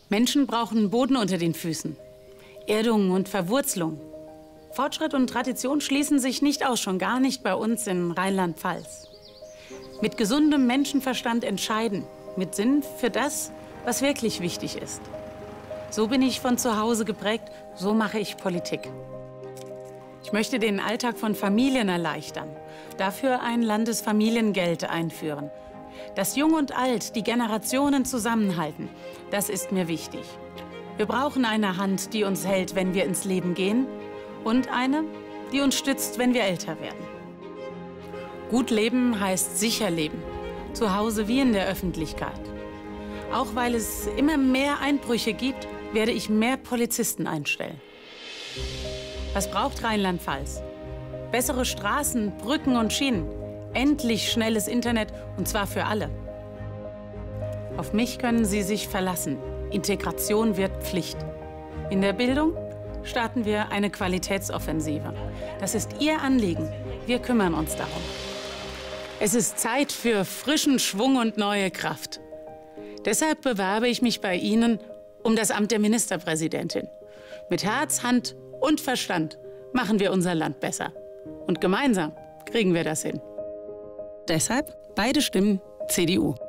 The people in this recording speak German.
Menschen brauchen Boden unter den Füßen, Erdung und Verwurzelung. Fortschritt und Tradition schließen sich nicht aus, schon gar nicht bei uns in Rheinland-Pfalz. Mit gesundem Menschenverstand entscheiden, mit Sinn für das, was wirklich wichtig ist. So bin ich von zu Hause geprägt, so mache ich Politik. Ich möchte den Alltag von Familien erleichtern, dafür ein Landesfamiliengeld einführen. Dass Jung und Alt die Generationen zusammenhalten, das ist mir wichtig. Wir brauchen eine Hand, die uns hält, wenn wir ins Leben gehen, und eine, die uns stützt, wenn wir älter werden. Gut leben heißt sicher leben, zu Hause wie in der Öffentlichkeit. Auch weil es immer mehr Einbrüche gibt, werde ich mehr Polizisten einstellen. Was braucht Rheinland-Pfalz? Bessere Straßen, Brücken und Schienen. Endlich schnelles Internet, und zwar für alle. Auf mich können Sie sich verlassen. Integration wird Pflicht. In der Bildung starten wir eine Qualitätsoffensive. Das ist Ihr Anliegen. Wir kümmern uns darum. Es ist Zeit für frischen Schwung und neue Kraft. Deshalb bewerbe ich mich bei Ihnen um das Amt der Ministerpräsidentin. Mit Herz, Hand und Verstand machen wir unser Land besser. Und gemeinsam kriegen wir das hin. Deshalb beide Stimmen CDU.